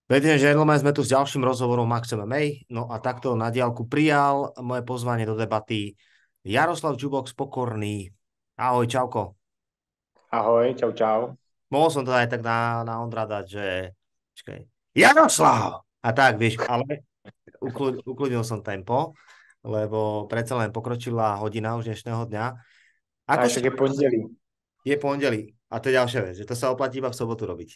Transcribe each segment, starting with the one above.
Ladies and gentlemen, sme tu s ďalším rozhovorom Max MMA. No a takto na diaľku prijal moje pozvanie do debaty Jaroslav Čubok z Pokorný. Ahoj, čauko. Ahoj, čau, čau. Mohol som to aj tak na Ondra dať, že počkaj, Jaroslav! A tak, vieš, ale ukludnil som tempo, lebo predsa len pokročila hodina už dnešného dňa. Ako A sa však je pondělí. je pondelí? A to je ďalšia vec, že to sa oplatí iba v sobotu robiť.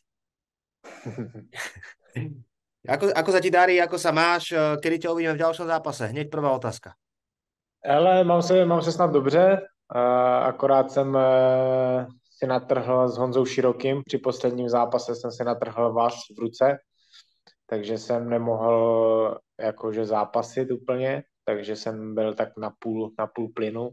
Ako sa ti darí, ako sa máš, kedy ťa uvidíme v ďalšom zápase? Hneď prvá otázka. Ale mám se snad dobře, akorát jsem si natrhl s Honzou Širokým, při posledním zápase jsem si natrhl vaz v ruce, takže jsem nemohl jakože zápasit úplně, takže jsem byl tak na půl plynu.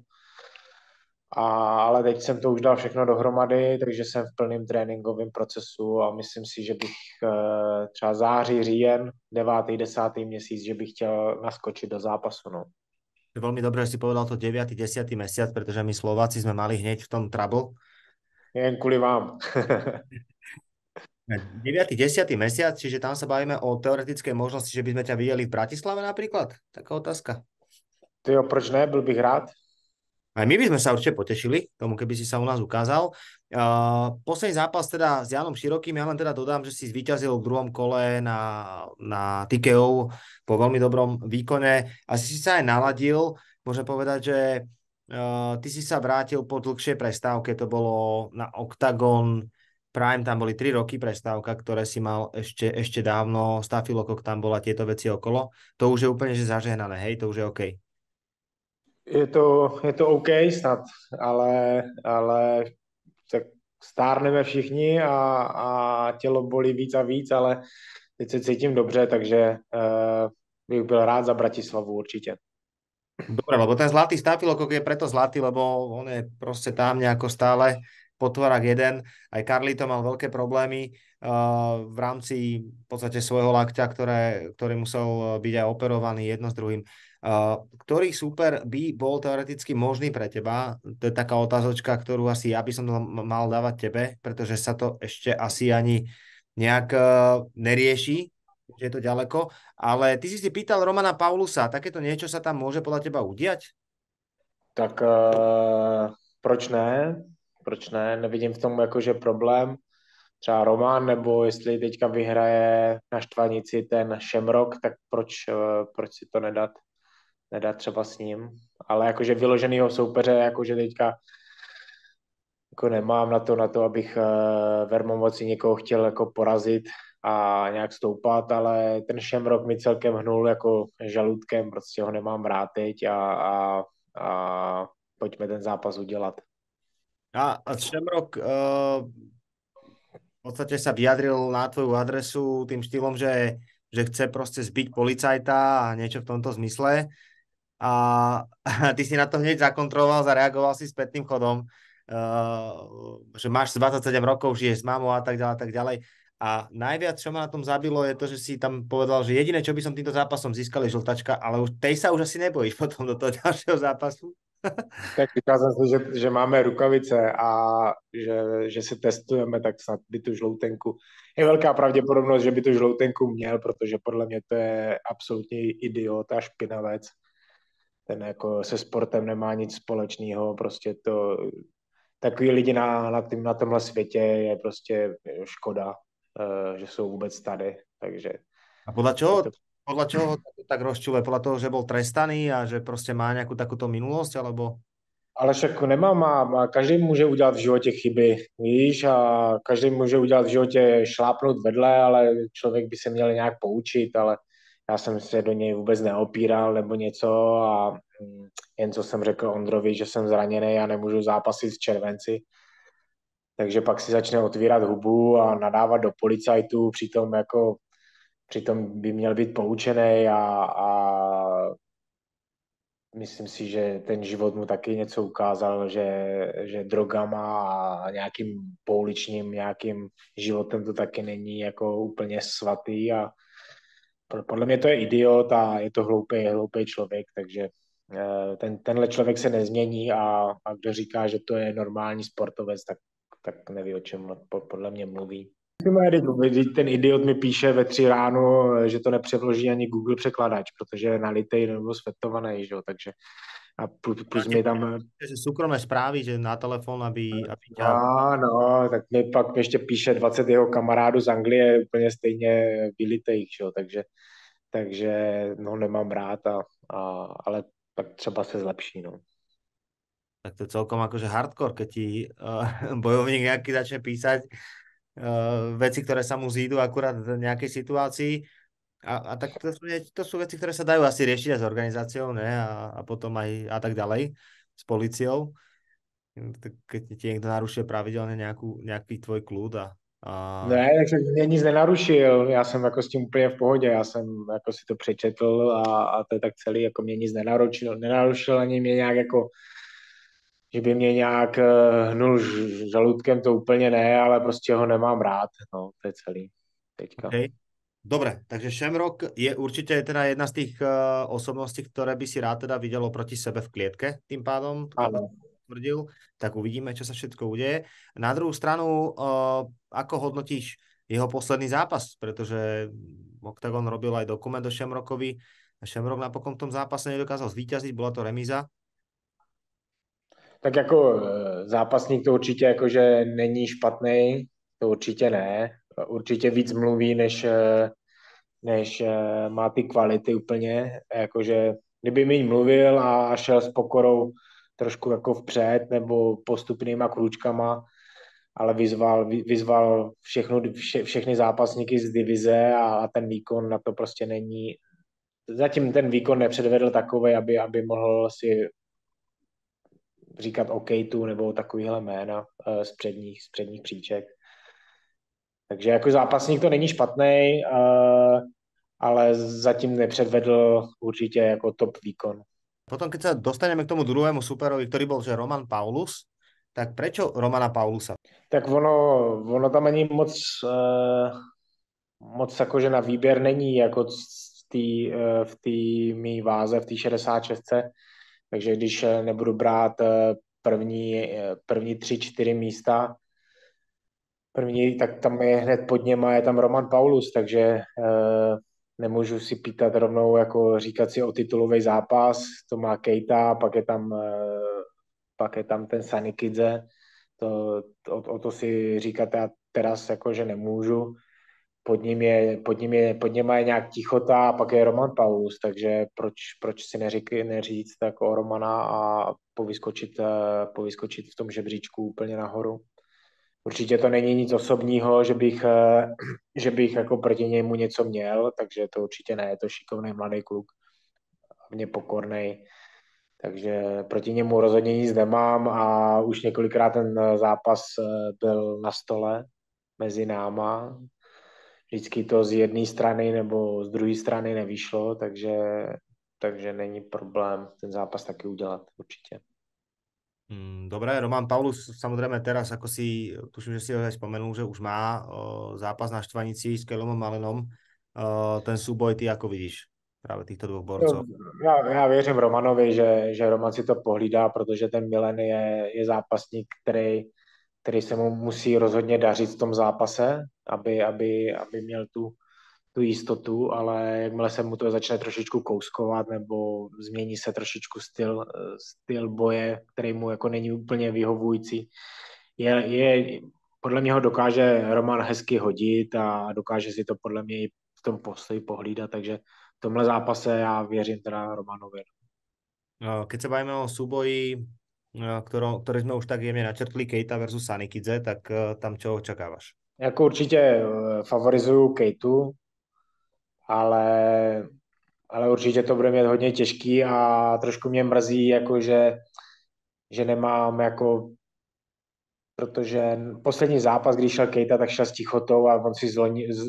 Ale teď jsem to už dal všechno dohromady, takže jsem v plném tréninkovém procesu a myslím si, že bych třeba září, říjen, 9., 10. měsíc, že bych chtěl naskočit do zápasu. No. Veľmi dobre, že si povedal to 9., 10. mesiac, pretože my Slováci sme mali hneď v tom trouble. Jen kvůli vám. 9., 10. mesiac, čiže tam sa bavíme o teoretickej možnosti, že by sme ťa videli v Bratislave napríklad? Taká otázka. Tyjo, proč ne? Byl bych rád. Aj my by sme sa určite potešili tomu, keby si sa u nás ukázal. Posledný zápas teda s Janom Širokým, ja len teda dodám, že si zvíťazil v druhom kole na TKO po veľmi dobrom výkone. Asi si sa aj naladil, môžem povedať, že ty si sa vrátil po dlhšej prestávke, to bolo na Octagon Prime, tam boli 3 roky prestávka, ktoré si mal ešte dávno, stafilokok tam bola, tieto veci okolo. To už je úplne že zažehnané, hej, to už je OK. Je to OK snad, ale tak stárneme všichni a tělo bolí víc a víc, ale teď se cítím dobře, takže bych byl rád za Bratislavu určitě. Dobre, lebo ten zlatý stafilokok je preto zlatý, lebo on je proste tam nejako stále potvorak jeden. Aj Carlito mal veľké problémy v rámci v podstate svojho lakťa, ktorý musel byť aj operovaný jedno s druhým. Ktorý super by bol teoreticky možný pre teba? To je taká otázočka, ktorú asi ja by som mal dávať tebe, pretože sa to ešte asi ani nejak nerieši, že je to ďaleko. Ale ty si pýtal Romana Paulusa, takéto niečo sa tam môže podľa teba udiať? Tak proč ne? Proč ne? Nevidím v tom jakože problém. Třeba Roman, nebo jestli teďka vyhraje na Štvanici ten Šemrok, tak proč si to nedat třeba s ním. Ale jakože vyloženýho soupeře, jakože teďka jako nemám na to, abych vermomocí někoho chtěl jako porazit a nějak stoupat, ale ten Šemrok mi celkem hnul jako žaludkem, prostě ho nemám rád teď a pojďme ten zápas udělat. A Šemrok v podstate sa vyjadril na tvoju adresu tým štýlom, že chce proste zbiť policajta a niečo v tomto zmysle. A, a ty si na to hneď zakontroloval, zareagoval si spätným chodom, že máš 27 rokov, žiješ s mamou a tak ďalej, a tak ďalej. A najviac, čo ma na tom zabilo, je to, že si tam povedal, že jediné, čo by som týmto zápasom získal, je žltačka, ale už tej sa už asi nebojíš potom do toho ďalšieho zápasu. Tak říkal jsem si, že máme rukavice a že se testujeme, tak snad by tu žloutenku. Je velká pravděpodobnost, že by tu žloutenku měl, protože podle mě to je absolutní idiot a špinavec. Ten jako se sportem nemá nic společného, prostě to, takový lidi na tomhle světě je prostě škoda, že jsou vůbec tady, takže A podľa čoho, je to. podľa čoho to tak rozčuluje? Podľa toho, že bol trestaný a že proste má nejakú takúto minulosť, alebo... Ale však nemám, každý může udělat v životě chyby, víš, a každý může udělat v životě šlápnout vedle, ale člověk by se měl nějak poučit, ale já jsem se do něj vůbec neopíral nebo něco a jen co jsem řekl Ondrovi, že jsem zraněný a nemůžu zápasit v červenci, takže pak si začne otvírat hubu a nadávat do policajtů, přitom by měl být poučený a myslím si, že ten život mu taky něco ukázal, že drogama a nějakým pouličním nějakým životem to taky není jako úplně svatý a podle mě to je idiot a je to hloupý člověk, takže tenhle člověk se nezmění a kdo říká, že to je normální sportovec, tak neví, o čem podle mě mluví. Ten idiot mi píše ve 3 ráno, že to nepřeloží ani Google překladač, protože je nalitej nebo svetovaný, že jo, takže a plus mi tam, Že súkromné správy, že na telefón, aby ťa... no, tak mi pak ještě píše 20 jeho kamarádů z Anglie úplně stejně vylitejch, že jo, takže no nemám rád, ale tak třeba se zlepší, no. Tak to je celkom akože hardcore, keď ti bojovník nejaký začne písať veci, ktoré sa mu zídu akurát v nejakej situácii. A tak to sú veci, ktoré sa dajú asi riešiť aj s organizáciou, ne? A potom aj a tak ďalej s policiou. Keď ti niekto narušuje pravidelne nejaký tvoj kľud a... Ne, takže mě nic nenarušil, já jsem jako s tím úplně v pohodě, já jsem jako si to přečetl a to je tak celý, jako mě nic nenarušil ani mě nějak jako, že by mě nějak hnul žaludkem, to úplně ne, ale prostě ho nemám rád, no, to je celý teďka. Okay. Dobre, takže Shamrock je určite teda jedna z tých osobností, ktoré by si rád teda videlo proti sebe v klietke, tým pádom, Ano. tvrdil, tak uvidíme, čo sa všetko udeje. Na druhú stranu, ako hodnotíš jeho posledný zápas, pretože Octagon robil aj dokument o Shamrockovi a Shamrock napokon v tom zápase nedokázal zvíťaziť, bola to remíza. Tak jako zápasník to určitě jakože není špatný, to určitě ne. Určitě víc mluví, než má ty kvality úplně. Jakože kdyby méně mluvil a šel s pokorou trošku jako vpřed nebo postupnýma krůčkama, ale vyzval všechny zápasníky z divize a ten výkon na to prostě není. Zatím ten výkon nepředvedl takovej, aby mohl si říkat OK tu nebo takovýhle jména z předních příček. Takže jako zápasník to není špatný, ale zatím nepředvedl určitě jako top výkon. Potom, keď sa dostaneme k tomu druhému superovi, ktorý bol že Roman Paulus, tak prečo Romana Paulusa? Tak ono tam ani moc jakože na výběr není jako v té mý váze, v té 66. Takže když nebudu brát první 3-4 místa, tak tam je hned pod něma, je tam Roman Paulus, takže nemůžu si pýtat rovnou, jako říkat si o titulový zápas, to má Keita, pak je tam ten Sanikidze, o to si říkat já teraz jako, že nemůžu. Pod něma je nějak tichota a pak je Roman Paulus, takže proč si neříct tak o Romana a povyskočit v tom žebříčku úplně nahoru. Určitě to není nic osobního, že bych jako proti němu něco měl, takže to určitě ne, je to šikovný mladý kluk, hlavně pokornej, takže proti němu rozhodně nic nemám a už několikrát ten zápas byl na stole mezi náma. Vždycky to z jedné strany nebo z druhé strany nevyšlo, takže není problém ten zápas taky udělat určitě. Dobre, Roman Paulus, samozrejme teraz, ako si, tuším, že si ho aj spomenul, že už má zápas na štvanici s Callumom Allenom. Ten súboj, ty ako vidíš práve týchto dvoch borcov? Já věřím Romanovi, že Roman si to pohlídá, protože ten Milen je zápasník, který se mu musí rozhodně dařit v tom zápase, aby měl tu jistotu, ale jakmile se mu to začne trošičku kouskovat nebo změní se trošičku styl boje, který mu jako není úplně vyhovující, podle mě ho dokáže Roman hezky hodit a dokáže si to podle mě i v tom postoji pohlídat, takže v tomhle zápase já věřím teda Romanovi. Keď sa bavíme o súboji, ktorý sme už tak jemne načrtli, Keita versus Sanikidze, tak tam čo očakávaš? Jako určitě favorizuju Keitu, ale určitě to bude mít hodně těžký a trošku mě mrzí, jako že nemám jako, protože poslední zápas, když šel Keita, tak šel s tichotou a on si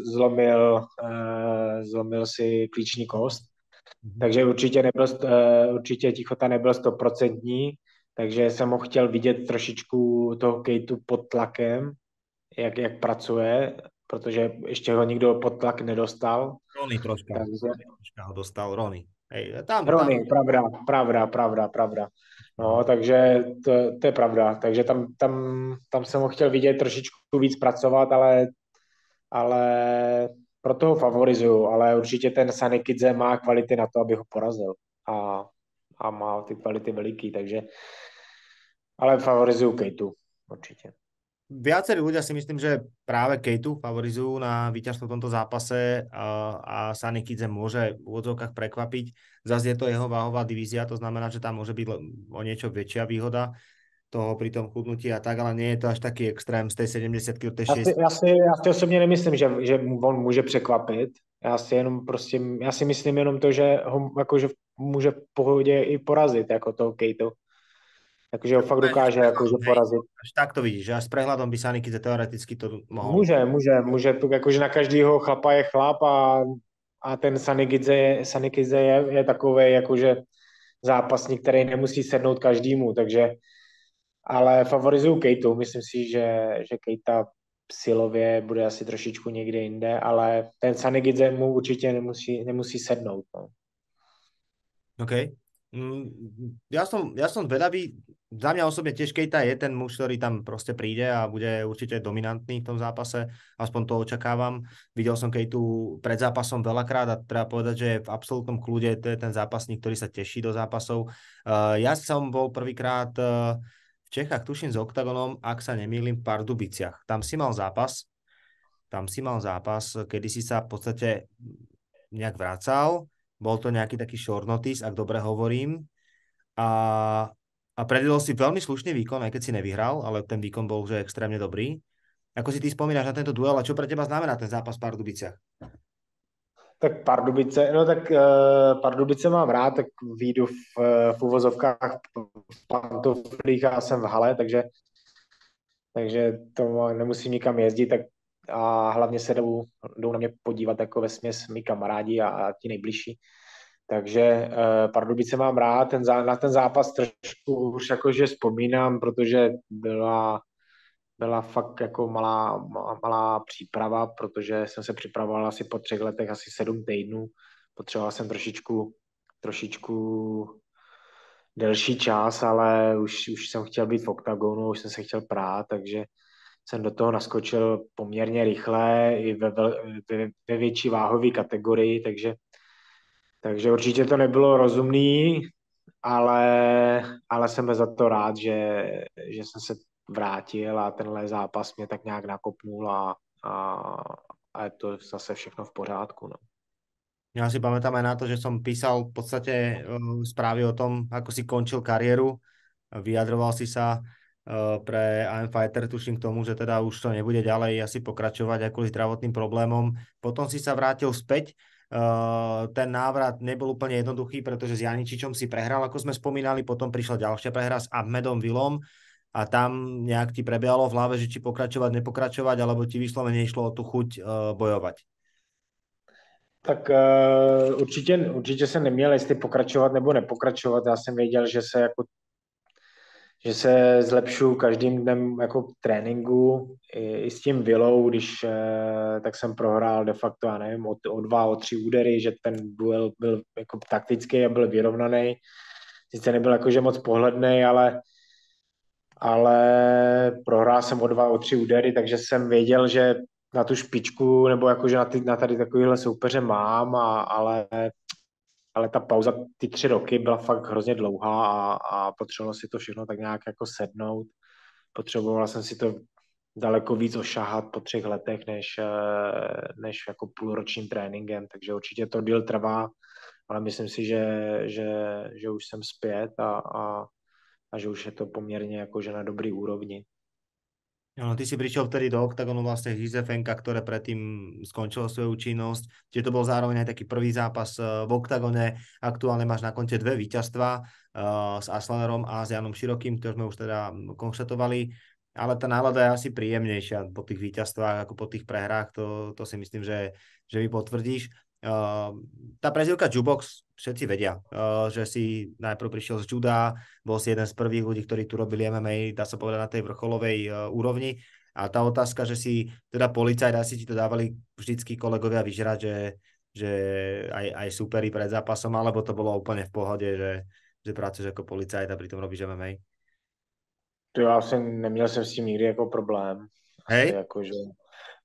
zlomil si klíční kost. Takže určitě tichota nebyl 100%, takže jsem ho chtěl vidět trošičku toho Keitu pod tlakem, jak pracuje, protože ještě ho nikdo pod tlak nedostal. Rony troška ho dostal, Rony. Rony, pravda. No, takže to je pravda. Takže tam jsem ho chtěl vidět trošičku víc pracovat, ale ale proto ho favorizuju, ale určitě ten Sanikidze má kvality na to, aby ho porazil a, a má ty kvality veliký, takže ale favorizuju Kejtu, určitě. Viacerí ľudia si myslím, že práve Kejtu favorizujú na víťazstvo v tomto zápase a Sani Kidze môže v úvodzovkách prekvapiť. Zase je to jeho váhová divízia, to znamená, že tam môže byť o niečo väčšia výhoda toho pri tom chudnutí a tak, ale nie je to až taký extrém z tej 70 do tej 60. Já si osobně nemyslím, že on může překvapit. Já si myslím jenom to, že ho jakože může v pohodě i porazit, jako toho Kejtu. Takže ho fakt dokáže jakože Hej, porazit. až tak to vidíš, že až s prehľadom by Sani Kidze teoreticky to mohol. Může, jakože na každýho chlapa je chlap a ten Sanikidze je takový jakože zápasník, který nemusí sednout každému, takže ale favorizuju Kejtu, myslím si, že Kejta silově bude asi trošičku někde jinde, ale ten Sanigidze mu určitě nemusí sednout. No. OK. Ja som zvedavý. Za mňa osobne tiež Keita je ten muž, ktorý tam proste príde a bude určite dominantný v tom zápase. Aspoň to očakávam. Videl som Keitu pred zápasom veľakrát a treba povedať, že je v absolútnom kľude. To je ten zápasník, ktorý sa teší do zápasov. Ja som bol prvýkrát v Čechách, tuším s Octagonom, ak sa nemýlim, v Pardubiciach. Tam si mal zápas, kedy si sa v podstate nejak vracal. Bol to nejaký taký short notice, ak dobre hovorím. A, a predvedol si veľmi slušný výkon, aj keď si nevyhral, ale ten výkon bol že extrémne dobrý. Ako si ty spomínaš na tento duel a čo pre teba znamená ten zápas v Pardubiciach? Tak Pardubice mám rád, tak výjdu v uvozovkách v pantoflích a jsem v hale, takže to nemusím nikam jezdit, tak a hlavně se jdou na mě podívat jako vesměs mý kamarádi a ti nejbližší. Takže Pardubice mám rád, na ten zápas trošku už jakože vzpomínám, protože byla fakt jako malá příprava, protože jsem se připravoval asi po 3 letech, asi 7 týdnů. Potřeboval jsem trošičku delší čas, ale už jsem chtěl být v oktagonu, už jsem se chtěl prát, takže jsem do toho naskočil poměrně rychle i ve větší váhové kategorii, takže určitě to nebylo rozumný, ale jsem za to rád, že jsem se vrátil a tenhle zápas mě tak nějak nakopnul a je to zase všechno v pořádku. No. Ja si pamätám aj na to, že som písal v podstate správy o tom, ako si končil kariéru. Vyjadroval si sa pre I'm Fighter, tuším k tomu, že teda už to nebude ďalej asi pokračovať aj kvôli zdravotným problémom. Potom si sa vrátil späť. Ten návrat nebol úplne jednoduchý, pretože s Janičičom si prehral, ako sme spomínali, potom prišla ďalšia prehra s Ahmedom Vilom a tam nejak ti prebiehalo v hlave, že či pokračovať, nepokračovať, alebo ti vyslovene išlo o tú chuť bojovať. Tak určitě jsem neměl, jestli pokračovat nebo nepokračovat. Já jsem věděl, že se zlepšuju každým dnem jako tréninku. I s tím Vilou, tak jsem prohrál de facto, já nevím, o 2, o 3 údery, že ten duel byl jako taktický a byl vyrovnaný. Sice nebyl jakože moc pohledný, ale prohrál jsem o 2, o 3 údery, takže jsem věděl, že na tu špičku nebo jakože na tady takovýhle soupeře mám, ale ta pauza, ty 3 roky byla fakt hrozně dlouhá a potřebovalo si to všechno tak nějak jako sednout. Potřeboval jsem si to daleko víc ošahat po 3 letech, než jako půlročním tréninkem, takže určitě to díl trvá, ale myslím si, že už jsem zpět a že už je to poměrně jakože na dobrý úrovni. No, ty si prišiel vtedy do Octagonu vlastne Hizefenka, ktoré predtým skončilo svoju činnosť. Čiže to bol zároveň aj taký prvý zápas v Octagone. Aktuálne máš na konte 2 víťazstvá s Aslanerom a s Janom Širokým, to sme už teda konštatovali. Ale tá nálada je asi príjemnejšia po tých víťazstvách ako po tých prehrách. To si myslím, že vy potvrdíš. Tá prezivka Jubox, všetci vedia, že si najprv prišiel z juda, bol si jeden z prvých ľudí, ktorí tu robili MMA, dá sa povedať, na tej vrcholovej úrovni. A tá otázka, že si teda policajt, asi ti to dávali vždycky kolegovia vyžrať, že aj superi pred zápasom, alebo to bolo úplne v pohode, že pracuješ ako policajt a pritom robíš MMA? To já jsem neměl jsem s tím nikdy jako problém. Asi Hej? jakože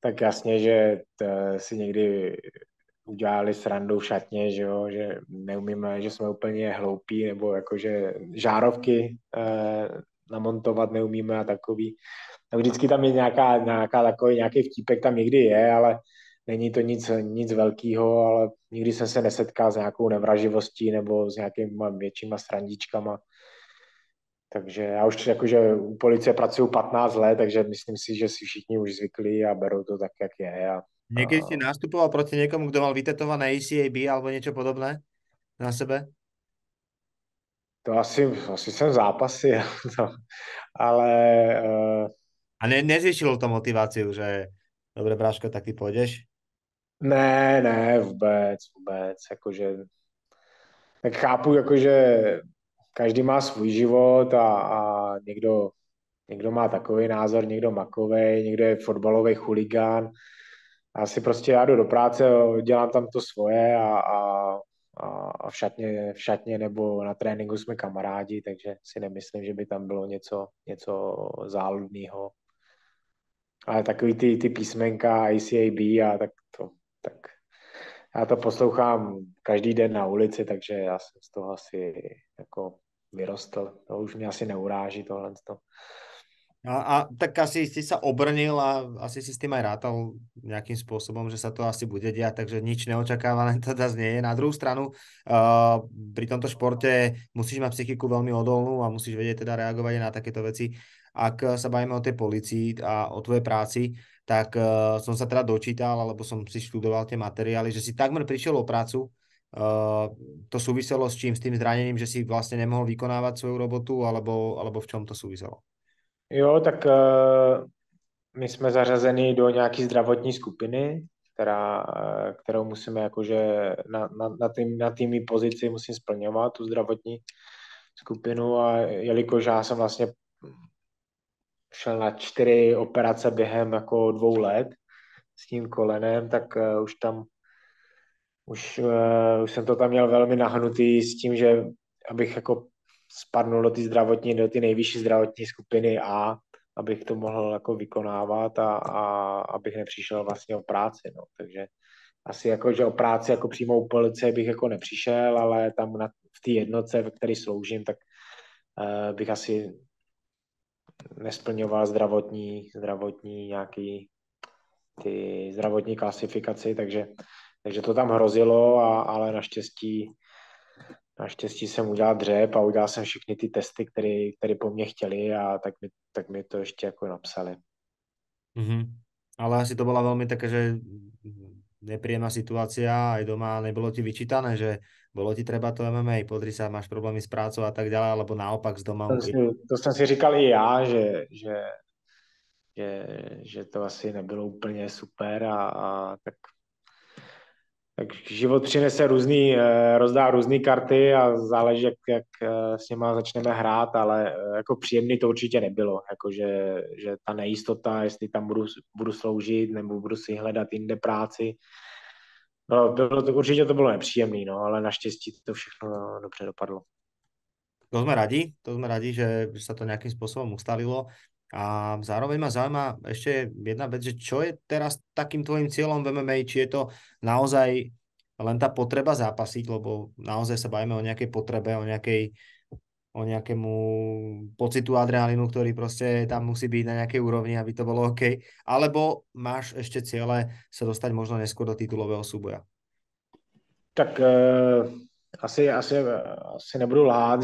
Tak jasně, že si někdy udělali srandu v šatně, že jo, že neumíme, že jsme úplně hloupí, nebo jakože žárovky namontovat neumíme a takový. No vždycky tam je nějaká takový, nějaký vtípek tam někdy je, ale není to nic velkého, ale nikdy jsem se nesetkal s nějakou nevraživostí nebo s nějakýma většíma srandičkama. Takže já už jakože u policie pracuji 15 let, takže myslím si, že si všichni už zvykli a berou to tak, jak je. A Niekedy si nastupoval proti niekomu, kto mal vytetované ACAB alebo niečo podobné na sebe? to asi jsem zápasy, to, ale A nezvyšilo to motiváciu, že dobre, Braško, tak ty pôjdeš? ne, vůbec, jakože, tak chápu, jakože každý má svůj život a někdo má takový názor, někdo makovej, někdo je fotbalový chuligán. A si prostě já jdu do práce, dělám tam to svoje a v šatně nebo na tréninku jsme kamarádi, takže si nemyslím, že by tam bylo něco záludného. Ale takový ty písmenka ACAB a tak já to poslouchám každý den na ulici, takže já jsem z toho asi jako vyrostl. To už mě asi neuráží tohle. A tak asi si sa obrnil a asi si s tým aj rátal nejakým spôsobom, že sa to asi bude diať, takže nič neočakávané to zase nie je. Na druhú stranu, pri tomto športe musíš mať psychiku veľmi odolnú a musíš vedieť teda reagovať aj na takéto veci. Ak sa bavíme o tej policii a o tvojej práci, tak som sa teda dočítal, alebo som si študoval tie materiály, že si takmer prišiel o prácu. To súviselo s čím? S tým zranením, že si vlastne nemohol vykonávať svoju robotu, alebo v čom to súviselo? Jo, tak my jsme zařazeni do nějaké zdravotní skupiny, kterou musíme jakože na tými pozici musím splňovat tu zdravotní skupinu a jelikož já jsem vlastně šel na 4 operace během jako 2 let s tím kolenem, tak už jsem to tam měl velmi nahnutý s tím, že abych jako spadnul do ty nejvyšší zdravotní skupiny A, abych to mohl jako vykonávat a abych nepřišel vlastně o práci, no. Takže asi jako, že o práci jako přímo u policie bych jako nepřišel, ale tam v té jednotce, ve které sloužím, tak bych asi nesplňoval zdravotní nějaký ty zdravotní klasifikaci, takže to tam hrozilo, ale naštěstí jsem udělal dřep a udělal jsem všechny ty testy, které po mně chtěli a tak mi to ještě jako napsali. Mm-hmm. Ale asi to bola veľmi taká, že nepríjemná situácia, aj doma nebolo ti vyčítané, že bolo ti treba to MMA, podri sa, máš problémy s prácou a tak ďalej, alebo naopak z doma. To jsem si říkal i já, že to asi nebylo úplně super a tak život přinese rozdá různé karty a záleží, jak s něma začneme hrát, ale jako příjemný to určitě nebylo. Jako, že ta nejistota, jestli tam budu sloužit nebo budu si hledat jinde práci. No, určitě to bylo nepříjemný, no, ale naštěstí to všechno dobře dopadlo. To sme radi, že sa to nejakým spôsobom ustalilo. A zároveň ma zaujíma ešte jedna vec, že čo je teraz takým tvojim cieľom v MMA, či je to naozaj len tá potreba zápasiť, lebo naozaj sa bavíme o nejakej potrebe, o nejakému pocitu adrenalínu, ktorý proste tam musí byť na nejakej úrovni, aby to bolo OK. Alebo máš ešte ciele sa dostať možno neskôr do titulového súboja? Tak asi nebudu lhát,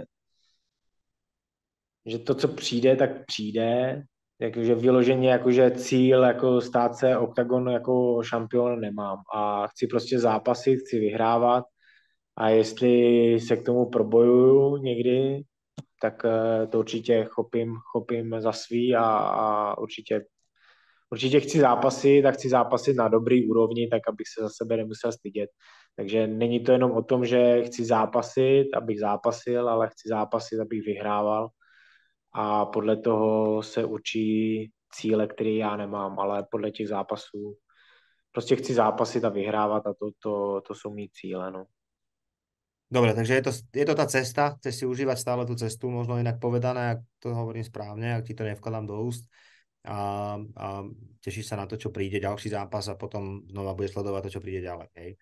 že to, co přijde, tak přijde. Takže vyloženě jakože cíl jako stát se oktagon jako šampion nemám. A chci prostě zápasit, chci vyhrávat. A jestli se k tomu probojuju někdy, tak to určitě chopím za svý a určitě chci zápasit na dobrý úrovni, tak abych se za sebe nemusel stydět. Takže není to jenom o tom, že chci zápasit, abych zápasil, ale chci zápasit, abych vyhrával a podle toho se určí cíle, které já nemám, ale podle těch zápasů prostě chci zápasit a vyhrávat a to jsou mý cíle, no. Dobre, takže je to tá cesta, chceš si užívať stále tú cestu, možno inak povedané, ak to hovorím správne, ak ti to nevkladám do úst. a teší sa na to, čo príde ďalší zápas a potom znova bude sledovať to, čo príde ďalej. Hej.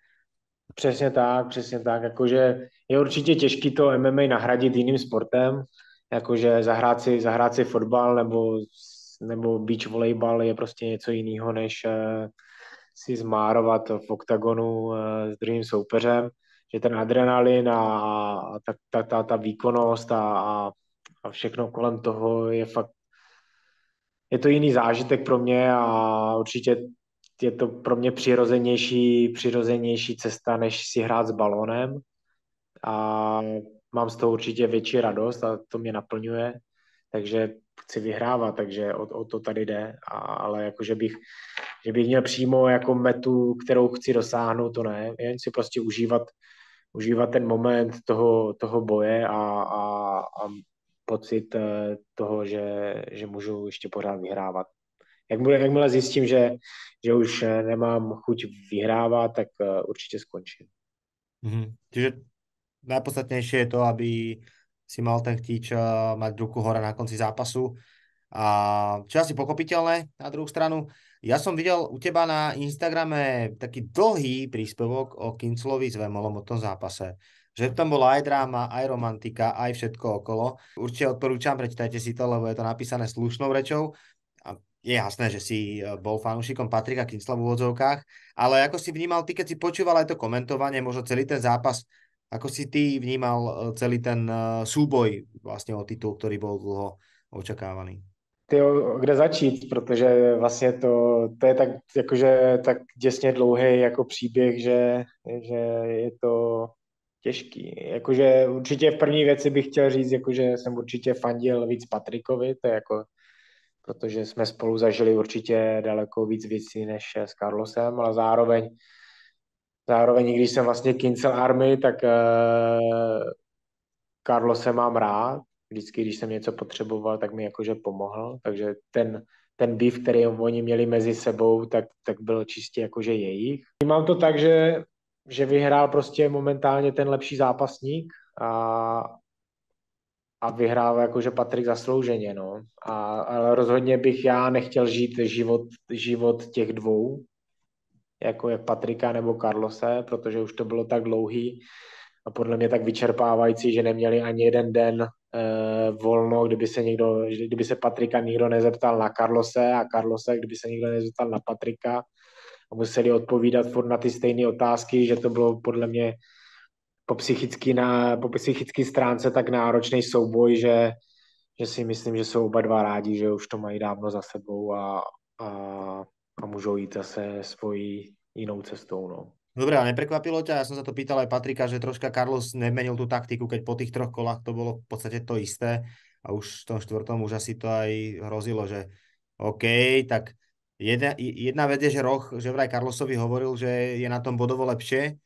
Přesně tak, jakože je určitě těžký to MMA nahradit jiným sportem, jakože zahrát si fotbal nebo beach volejbal je prostě něco jiného, než si zmárovat v oktagonu s druhým soupeřem, že ten adrenalin a ta výkonnost a všechno kolem toho je fakt, je to jiný zážitek pro mě a určitě je to pro mě přirozenější cesta, než si hrát s balónem a mám z toho určitě větší radost a to mě naplňuje, takže chci vyhrávat, takže o to tady jde, ale jako, že bych měl přímo jako metu, kterou chci dosáhnout, to ne, jen si prostě užívat ten moment toho boje a pocit toho, že můžu ještě pořád vyhrávat. Jakmile zjistím, že už nemám chuť vyhrávat, tak určitě skončím. Čiže najpodstatnejšie je to, aby si mal ten chtíč mať ruku hore na konci zápasu. A čo asi pochopiteľné na druhú stranu. Ja som videl u teba na Instagrame taký dlhý príspevok o Kinclovi s Vemolom o tom zápase. Že tam bola aj dráma, aj romantika, aj všetko okolo. Určite odporúčam, prečítajte si to, lebo je to napísané slušnou rečou. A je jasné, že si bol fanúšikom Patrika Kincla v úvodzovkách, ale ako si vnímal ty, keď si počúval aj to komentovanie, možno celý ten zápas, ako si ty vnímal celý ten súboj vlastne o titul, ktorý bol dlho očakávaný? Tyjo, kde začít, protože vlastně to je tak, jakože, tak děsně dlouhý jako příběh, že je to těžký. Jakože určitě v první věci bych chtěl říct, jakože jsem určitě fandil víc Patrikovi, to je jako, protože jsme spolu zažili určitě daleko víc věcí než s Carlosem, ale zároveň i když jsem vlastně Kincel Army, tak Carlose mám rád. Vždycky, když jsem něco potřeboval, tak mi jakože pomohl. Takže ten beef, který oni měli mezi sebou, tak byl čistě jakože jejich. Mám to tak, že vyhrál prostě momentálně ten lepší zápasník a vyhrál jakože Patrik zaslouženě, no. Ale rozhodně bych já nechtěl žít život těch dvou, jako je Patrika nebo Carlose, protože už to bylo tak dlouhý a podle mě tak vyčerpávající, že neměli ani jeden den volno, kdyby se Patrika nikdo nezeptal na Carlose a Carlose, kdyby se nikdo nezeptal na Patrika a museli odpovídat furt na ty stejné otázky, že to bylo podle mě po psychické stránce tak náročný souboj, že si myslím, že jsou oba dva rádi, že už to mají dávno za sebou a můžou jít zase svojí jinou cestou, no. Dobre, ale neprekvapilo ťa? Ja som sa to pýtal aj Patrika, že troška Carlos nemenil tú taktiku, keď po tých 3 kolách to bolo v podstate to isté a už v tom 4. už asi to aj hrozilo, že OK, tak jedna vec je, že že vraj Carlosovi hovoril, že je na tom bodovo lepšie,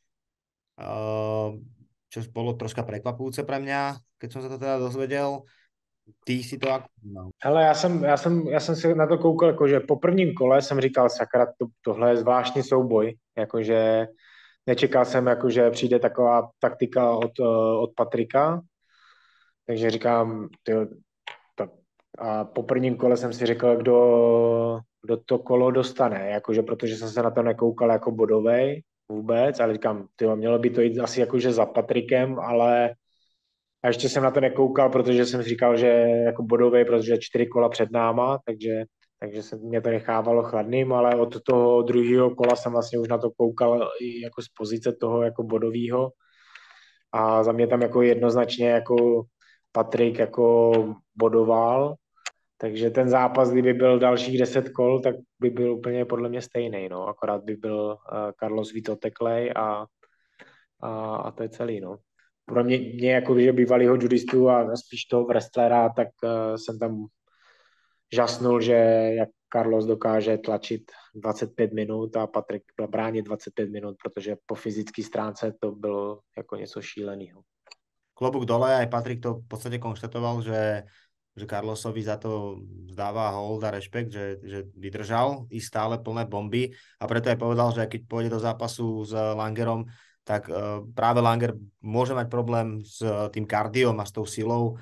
čo bolo troška prekvapujúce pre mňa, keď som sa to teda dozvedel. Ty si to ako vnímal? Hele, já jsem se na to koukal, jakože po prvním kole jsem říkal, sakra, tohle je zvláštní souboj, jakože nečekal jsem, jakože přijde taková taktika od Patrika, takže říkám, tyjo, a po prvním kole jsem si řekl, kdo to kolo dostane, jakože, protože jsem se na to nekoukal jako bodovej vůbec, ale říkám, tyjo, mělo by to jít asi jakože za Patrikem, ale a ještě jsem na to nekoukal, protože jsem si říkal, že jako bodovej, protože 4 kola před náma, takže se mě to nechávalo chladným, ale od toho druhého kola jsem vlastně už na to koukal i jako z pozice toho jako bodového. A za mě tam jako jednoznačně jako Patrik jako bodoval, takže ten zápas, kdyby byl dalších 10 kol, tak by byl úplně podle mě stejný, no, akorát by byl Carlos víc oteklej a to je celý, no. Pro mě jako že bývalýho judistu a spíš toho wrestlera, tak jsem tam žasnul, že jak Carlos dokáže tlačit 25 minut a Patrik bránit 25 minut, protože po fyzické stránce to bylo jako něco šíleného. Klobúk dole, aj Patrik to v podstate konštatoval, že Carlosovi za to zdáva hold a rešpekt, že vydržal i stále plné bomby a preto aj povedal, že keď pôjde do zápasu s Langerom, tak práve Langer môže mať problém s tým kardiom a s tou silou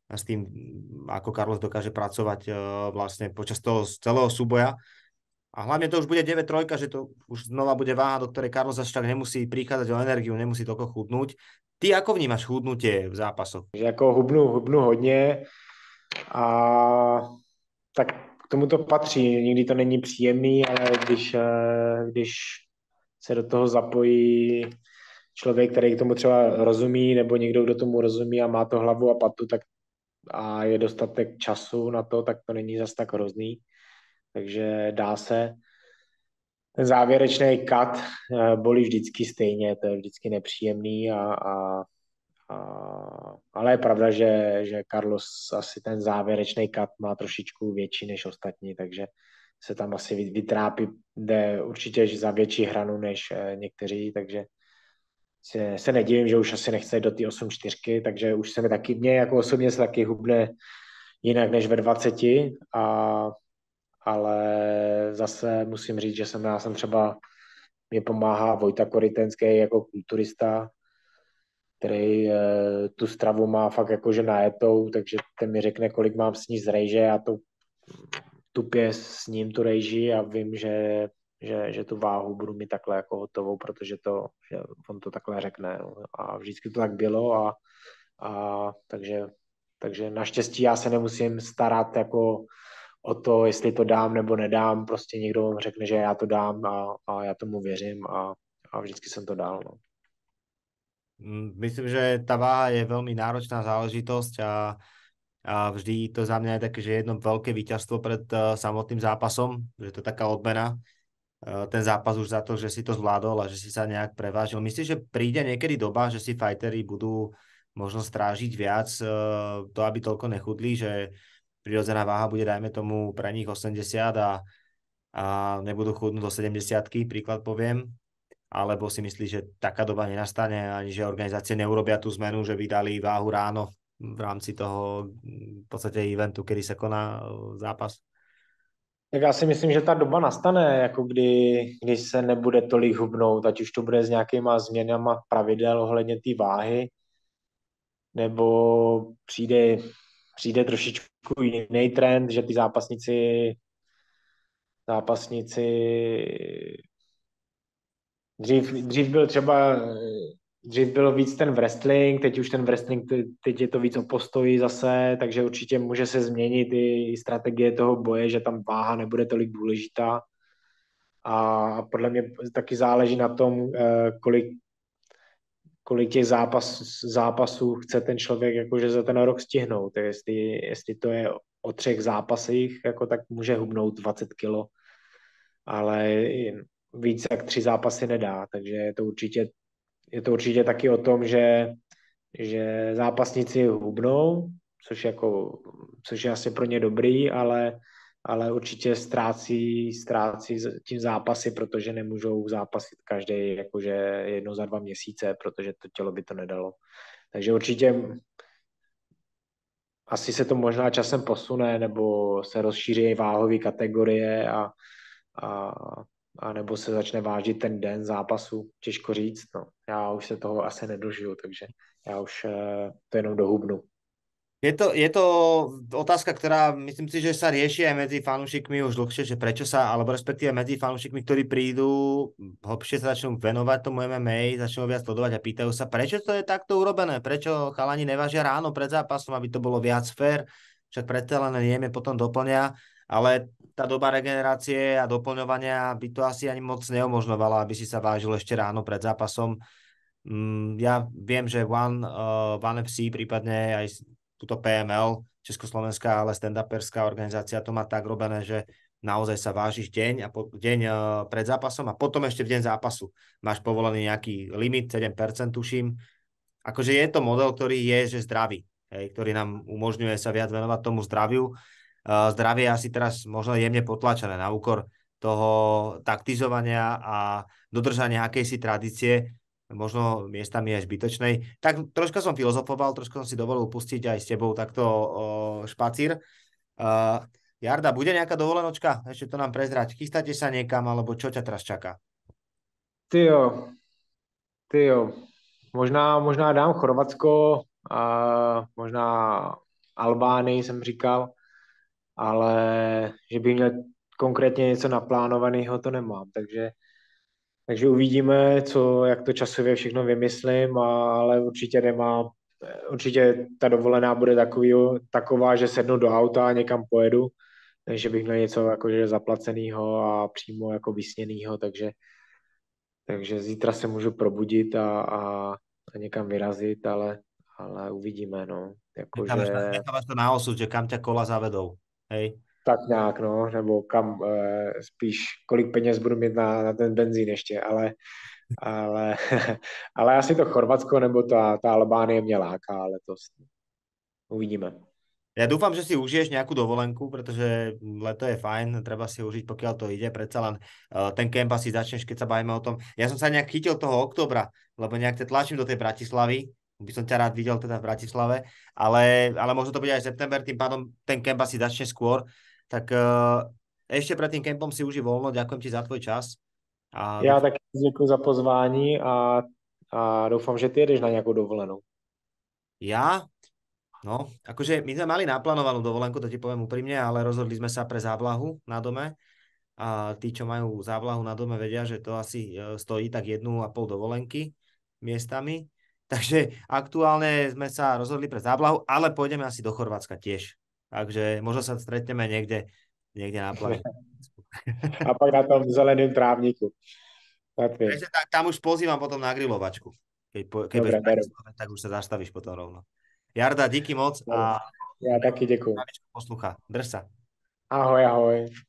a s tým, ako Carlos dokáže pracovať vlastne počas toho celého súboja. A hlavne to už bude 9-3, že to už znova bude váha, do ktorej Carlos až tak nemusí prichádzať o energiu, nemusí toľko chudnúť. Ty ako vnímaš chudnutie v zápasoch? Že jako hubnu hodně a tak k tomu to patří. Nikdy to není příjemný, ale když se do toho zapojí člověk, který k tomu třeba rozumí, nebo někdo, kdo tomu rozumí a má to hlavu a patu, tak a je dostatek času na to, tak to není zas tak hrozný. Takže dá se. Ten závěrečný cut bolí vždycky stejně, to je vždycky nepříjemný ale je pravda, že Carlos asi ten závěrečný cut má trošičku větší než ostatní, takže se tam asi vytrápí, jde určitě za větší hranu než někteří, takže se nedivím, že už asi nechce jít do té 8-4, takže už se mi taky, mě jako osobně se taky hubne jinak než ve 20, ale zase musím říct, že já jsem třeba, mě pomáhá Vojta Korytenský jako kulturista, který tu stravu má fakt jakože najetou, takže ten mi řekne, kolik mám sníst z rejže, já to tupě s ním tu rejži a vím, že tu váhu budu mít takhle jako hotovou, protože že on to takhle řekne. No. A vždycky to tak bylo takže naštěstí já se nemusím starat jako o to, jestli to dám nebo nedám, prostě někdo řekne, že já to dám a já tomu věřím a vždycky jsem to dal. No. Myslím, že tá váha je veľmi náročná záležitosť a vždy to za mňa je také, že jedno veľké víťazstvo pred samotným zápasom, že to je taká odmena, ten zápas už za to, že si to zvládol a že si sa nejak prevážil. Myslíš, že príde niekedy doba, že si fighteri budú možno strážiť viac to, aby toľko nechudli, že prirodzená váha bude, dajme tomu, pre nich 80 a nebudú chudnúť do 70, príklad poviem, alebo si myslíš, že taká doba nenastane, ani že organizácie neurobia tú zmenu, že by dali váhu ráno v rámci toho v podstate eventu, kedy sa koná zápas? Tak já si myslím, že ta doba nastane, jako kdy se nebude tolik hubnout, ať už to bude s nějakýma změnama pravidel ohledně té váhy, nebo přijde trošičku jiný trend, že ty zápasníci dřív byl třeba dřív bylo víc ten wrestling, teď už ten wrestling, teď je to víc o postoji zase, takže určitě může se změnit i strategie toho boje, že tam váha nebude tolik důležitá. A podle mě taky záleží na tom, kolik těch zápasů chce ten člověk jakože za ten rok stihnout. Jestli to je o 3 zápasech, jako tak může hubnout 20 kilo, ale víc jak 3 zápasy nedá, takže je to určitě taky o tom, že zápasníci hubnou, což je asi pro ně dobrý, ale určitě ztrácí tím zápasy, protože nemůžou zápasit každý jakože jednou za 2 měsíce, protože to tělo by to nedalo. Takže určitě asi se to možná časem posune, nebo se rozšíří váhové kategorie a nebo se začne vážit ten den zápasu, těžko říct. No. Já už se toho asi nedožiju, takže já už to jenom dohubnu. Je to otázka, ktorá myslím si, že sa rieši aj medzi fanúšikmi už dlhšie, že prečo sa, alebo respektíve medzi fanúšikmi, ktorí prídu, hlbšie sa začnú venovať tomu MMA, začnú viac sledovať a pýtajú sa, prečo to je takto urobené, prečo chalani nevážia ráno pred zápasom, aby to bolo viac fair, však predsa len jeme potom doplňa, ale tá doba regenerácie a doplňovania by to asi ani moc neumožňovala, aby si sa vážil ešte ráno pred zápasom. Ja viem, že One FC, prípadne aj túto PML, Československá, ale stand-uperská organizácia to má tak robené, že naozaj sa vážiš deň pred zápasom a potom ešte v deň zápasu máš povolený nejaký limit, 7% tuším. Akože je to model, ktorý je, že zdravý, ktorý nám umožňuje sa viac venovať tomu zdraviu. Zdravie je asi teraz možno jemne potlačené na úkor toho taktizovania a dodržania akejsi tradície, možno miestami aj zbytočnej. Tak troška som filozofoval, troška som si dovolil pustiť aj s tebou takto špacír. Jarda, bude nejaká dovolenočka? Ešte to nám prezrať. Chystáte sa niekam, alebo čo ťa teraz čaká? Ty jo. Možná dám Chorvatsko a možná Albánii jsem říkal, ale že by měl konkrétně něco naplánovaného, to nemám, takže uvidíme, jak to časově všechno vymyslím, ale určitě nemám, určitě ta dovolená bude taková, že sednu do auta a někam pojedu, takže bych měl něco jakože zaplaceného a přímo jako vysněného, takže zítra se můžu probudit a někam vyrazit, ale uvidíme, no. Jakože Nechávaš to na osud, že kam ťa kola zavedou. Hej. tak nějak, no, nebo kam spíš, kolik peněz budu mít na ten benzín ještě, ale, ale asi to Chorvatsko nebo ta Albánie mě láká letos. Uvidíme. Ja dúfam, že si užiješ nejakú dovolenku, pretože leto je fajn, treba si užiť, pokiaľ to ide. Predsa len ten kemp asi začneš, keď sa bavíme o tom. Ja som sa nejak chytil toho októbra, lebo nejak te tlačím do tej Bratislavy. By som ťa rád videl teda v Bratislave, ale možno to bude aj september, tým pádom ten kemp asi začne skôr. Tak ešte pred tým kempom si uži voľno, ďakujem ti za tvoj čas. A Já dúfam, taky děkuji za pozvání a doufám, že ty jedeš na nějakou dovolenou. ja, no, akože my sme mali naplánovanú dovolenku, to ti poviem úprimne, ale rozhodli sme sa pre závlahu na dome. A tí, čo majú závlahu na dome, vedia, že to asi stojí tak 1,5 dovolenky miestami. Takže aktuálne sme sa rozhodli pre závlahu, ale pôjdeme asi do Chorvátska tiež. Takže možno sa stretneme niekde na pláži. A pak na tom zeleném trávníku. Takže tam už pozývam potom na grilovačku. Keď budeš Dobré, v beru. Bratislave, tak už sa zastavíš potom rovno. Jarda, díky moc a Já taky děkuji. poslucha. Drž sa. Ahoj, ahoj.